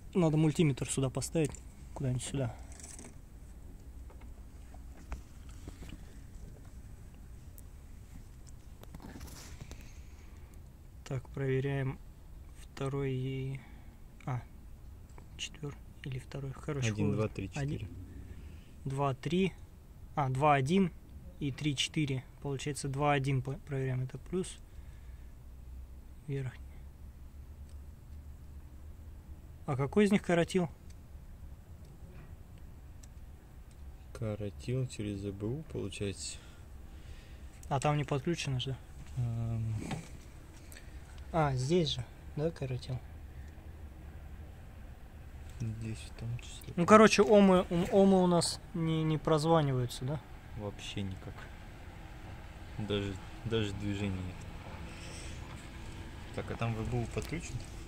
Надо мультиметр сюда поставить, куда-нибудь сюда. Так, проверяем второй, четвертый или второй. Короче, 1, 2, 3, 4. 2, 3, 2, 1 и 3, 4. Получается 2, 1 проверяем. Это плюс верхний. А какой из них коротил? Коротил через ЗБУ, получается. А там не подключено же. Здесь же, да, коротил? Здесь в том числе. Ну, короче, омы у нас не прозваниваются, да? Вообще никак. Даже движения нет. Так, а там ВБУ подключен?